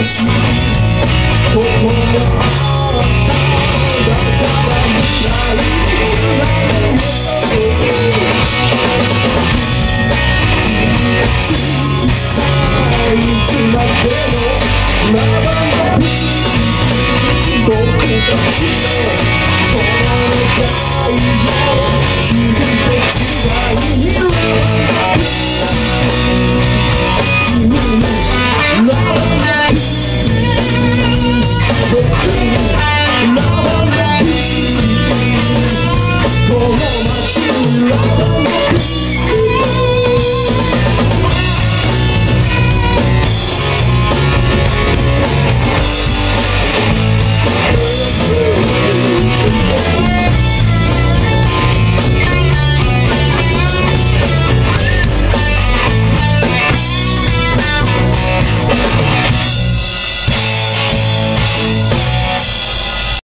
しいこともあっただから未来つないでよ君が好きさいつまでもラバーの僕たち